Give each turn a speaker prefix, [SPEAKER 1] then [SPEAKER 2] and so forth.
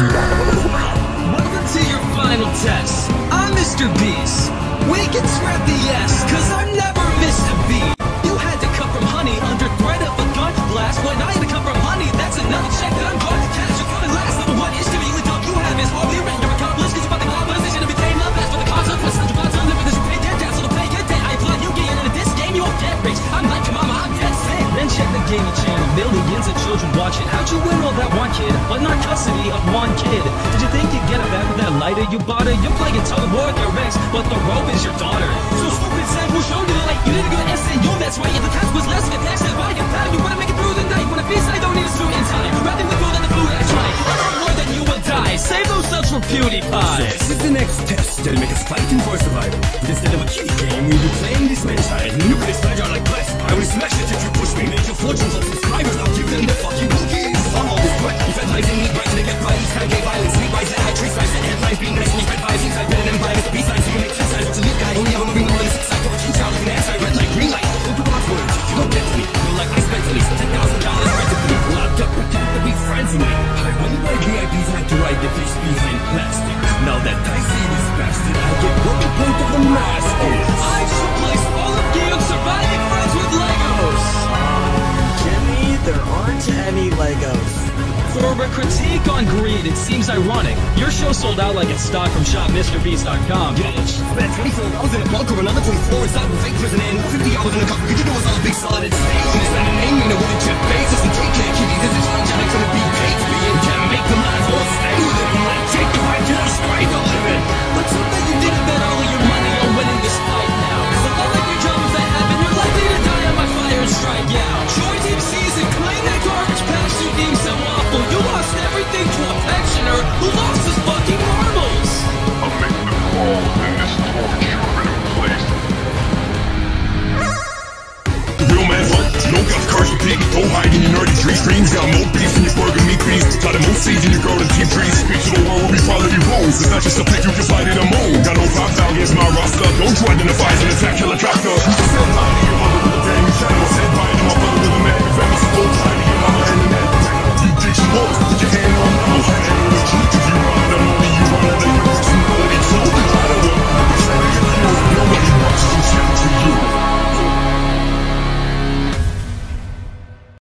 [SPEAKER 1] Welcome to your final test. I'm Mr. Beast. We can scrap the S, cause I'm never Mr. B. You had to cut from honey under threat of a gun blast. When I had to cut from honey, that's another check that I'm going to cash. You're coming last. Number one is to be the dog you have is hardly written. You're accomplished, cause you're about to competition to became love. As for the consequence, you got to live with this. You pay your debt, so to pay your debt. I applaud you getting into this game, you won't get rich. I'm like your mama, I'm dead set. Then check the gaming channel, millions of children watching. How'd you win all that one kid, but not custody of one kid? Did you think you'd get it back with that lighter you bought her? You're playing tug of war with your ex, but the rope is your daughter. So stupid Sam, who showed you the light? You didn't go to SNU, that's right. And the task was less than a tax that body and pattern. You wanna make it through the night. When a feast I don't need a suit in time. Rather than food than the food I try. More than you will die. Save those subs for PewDiePie.
[SPEAKER 2] This is the next test. That'll make us fighting for survival. But instead of a kitty game, we'll be playing this man's side. You can explode out like glass. I will smash it if you push me. Make your fortunes of subscribers. I'll give them the fucking cookies. I'm all this quick. If advising me, right to the get violence. Kind of gay violence. Sweet rise and high trees. Rise and headlines. Being nice and you spread vibes. Inside better than violence. B-sides. You make 10 sides. What's a lead guy? Only have a moving on the 6 side. For a king child. Like an anti red light. Green light. Open my words. You don't get to me. You're like I spent at least $10,000 right to be locked up. Pretend to be friends with me. I wonder why VIPs had to ride the fish behind plastic. Now that I see this bastard, I get what the point of the mask is.
[SPEAKER 1] I should place all of you surviving friends with Legos.
[SPEAKER 3] Jimmy, there aren't any Legos.
[SPEAKER 1] For a critique on greed, it seems ironic. Your show sold out like it's stock from shopmrbeast.com.
[SPEAKER 2] Bitch, spent 24 hours in a bunker, another 24 inside of a fake prison, and 50 hours in a cover. Could you do us all a big solid station? It's not a name, you know what it Jeff Bezos and KK Kitty. This is angelic gonna be cake to be in. Can't make the lives all stay with it. I'm like, take the fight to the straight to live it.
[SPEAKER 1] Let's hope that you didn't bet all of your money on winning this fight now. Cause if all of your jobs that happen, you're likely to die on my fire and strike out. Troy Team Season, claim that garbage patch you deem so awful. You lost everything to a pensioner who lost his fucking marbles.
[SPEAKER 4] I'll make the call, and this torch you've been in place.
[SPEAKER 5] Real man fuck, no got the cars repeat. Go hide in your nerdy tree streams. Got more beef in your burger meat beast. Got more seeds in your garden team trees. Speak to the world where we follow your rules. It's not just a pick you can fight in a moon. Got no 5,000 against my roster. Don't try to identify as an attack killer drop.